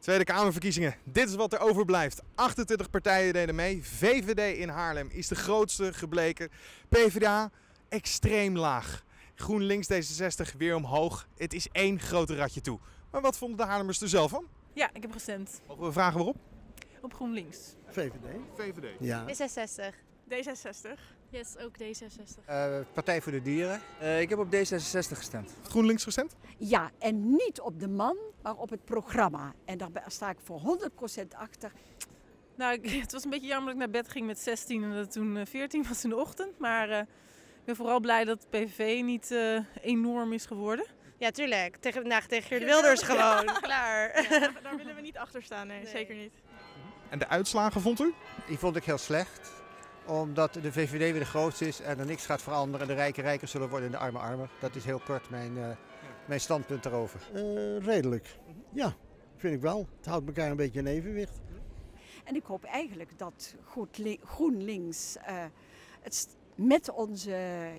Tweede Kamerverkiezingen. Dit is wat er overblijft. 28 partijen deden mee. VVD in Haarlem is de grootste gebleken. PvdA extreem laag. GroenLinks D66 weer omhoog. Het is één grote ratje toe. Maar wat vonden de Haarlemmers er zelf van? Ja, ik heb gestemd. Mogen we vragen waarop? Op GroenLinks. VVD. VVD. Ja. D66. D66. Yes, ook D66. Partij voor de Dieren. Ik heb op D66 gestemd. GroenLinks gestemd? Ja, en niet op de man, maar op het programma. En daar sta ik voor 100% achter. Nou, het was een beetje jammer dat ik naar bed ging met 16 en dat het toen 14 was in de ochtend. Maar ik ben vooral blij dat de PVV niet enorm is geworden. Ja, tuurlijk. Tegen Geert Wilders gewoon. Klaar. Ja, daar willen we niet achter staan, nee, zeker niet. En de uitslagen vond u? Die vond ik heel slecht. Omdat de VVD weer de grootste is en er niks gaat veranderen. De rijken rijker zullen worden en de armen armer. Dat is heel kort mijn standpunt daarover. Redelijk. Ja, vind ik wel. Het houdt elkaar een beetje in evenwicht. En ik hoop eigenlijk dat GroenLinks het met onze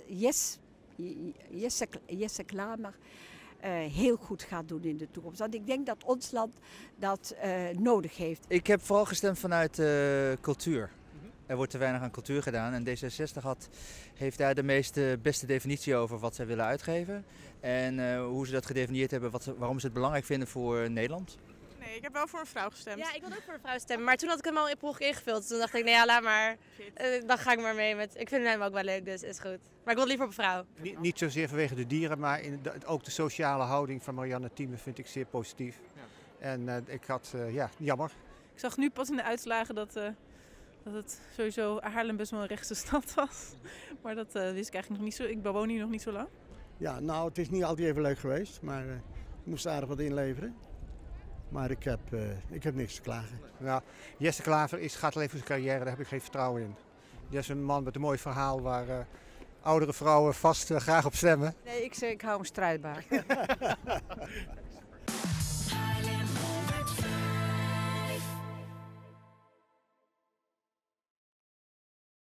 Jesse Klamer heel goed gaat doen in de toekomst. Want ik denk dat ons land dat nodig heeft. Ik heb vooral gestemd vanuit cultuur. Er wordt te weinig aan cultuur gedaan en D66 heeft daar de beste definitie over wat zij willen uitgeven. En hoe ze dat gedefinieerd hebben, waarom ze het belangrijk vinden voor Nederland. Nee, ik heb wel voor een vrouw gestemd. Ja, ik wilde ook voor een vrouw stemmen. Maar toen had ik hem al in proef ingevuld. Toen dacht ik, nee, ja, laat maar. Dan ga ik maar mee met... Ik vind hem ook wel leuk, dus is goed. Maar ik wil liever op een vrouw. Niet zozeer vanwege de dieren, maar ook de sociale houding van Marianne Thieme vind ik zeer positief. En ik had, jammer. Ik zag nu pas in de uitslagen dat het sowieso Haarlem best wel een rechtse stad was. Maar dat wist ik eigenlijk nog niet zo. Ik bewoon hier nog niet zo lang. Ja, nou, het is niet altijd even leuk geweest, maar ik moest aardig wat inleveren. Maar ik heb niks te klagen. Nou, Jesse Klaver gaat alleen voor zijn carrière, daar heb ik geen vertrouwen in. Die is een man met een mooi verhaal waar oudere vrouwen vast graag op stemmen. Nee, ik hou hem strijdbaar.